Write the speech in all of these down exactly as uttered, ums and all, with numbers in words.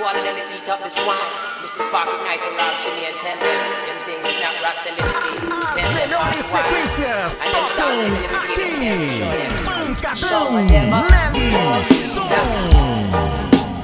to all of them that beat up the swine. This is Spark Ignite and Rob Simi and tell them them things is not Rasta liberty. Tell them all the while. And them sound them and them keep them show them. Some of them are all sweet.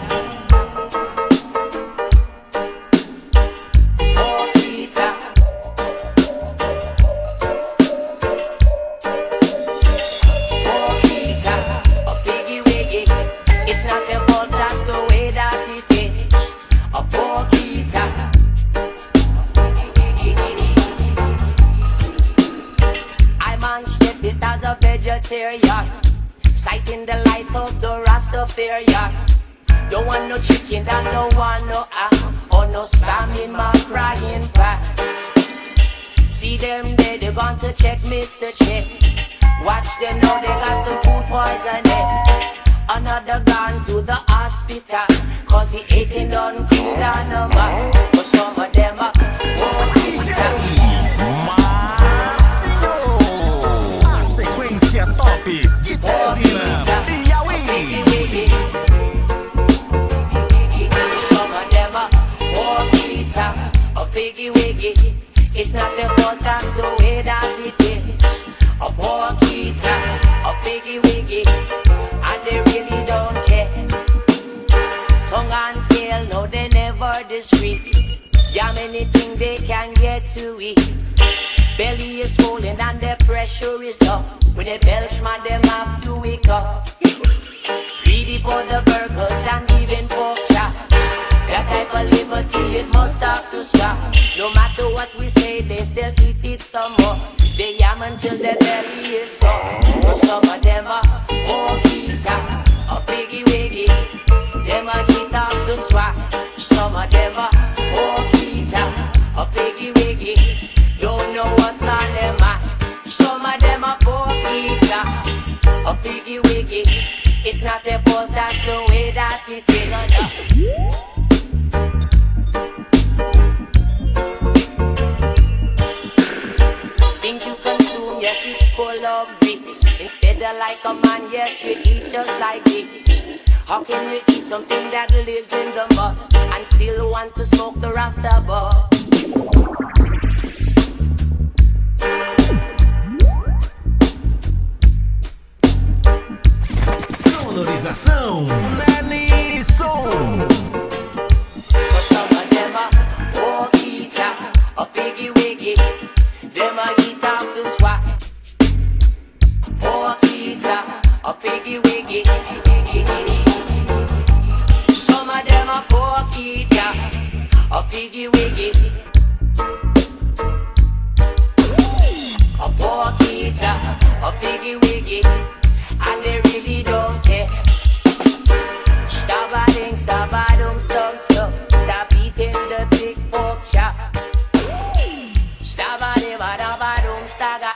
Sighting the light of the Rastafarian. Don't want no chicken and don't want no ham or no spam in my frying pan. See them there, they want to check Mister Check. Watch them now, they got some food poisoning. Another gone to the hospital, cause he eating on killed animal. But some of them are poor eater. Top de Teresina, Piauí. Some of them are walkie-talk, a piggy wiggy. It's not the fault, that's the way that it is. A walkie-talk, a piggy wiggy, and they really don't care. Tongue and tail, no, they never discreet. Yeah, many things they can get to eat. Belly is swollen and the pressure is up. When they belch, man, them have to wake up. Greedy for the burgers and even pork chops. That type of liberty, it must have to stop. No matter what we say, they still eat it some more. They yam until their belly is sore. But some of them are walkie-talk, a piggy wiggy. Them a get off the swat. Some of them are walkie-talk, a piggy wiggy. Don't know what's on them mind. Some of them are walkie-talk, a piggy wiggy. It's not their fault, that's the way that it is. Things you consume, yes, it's full of bricks. Instead of like a man, yes, you eat just like this. How can you eat something that lives in the mud and still want to smoke the Rasta bud? Sonorização Nani Som. Some of them are walkie-talk, a piggy wiggy. Them a get off the swat. Walkie-talk, a piggy wiggy. Some of them are walkie-talk, a piggy wiggy. A walkie-talk, a piggy wiggy. And they really don't care. Stop adding, stop adding, stop, stop. Stop eating the big pork chop. Stop adding, stop adding, stop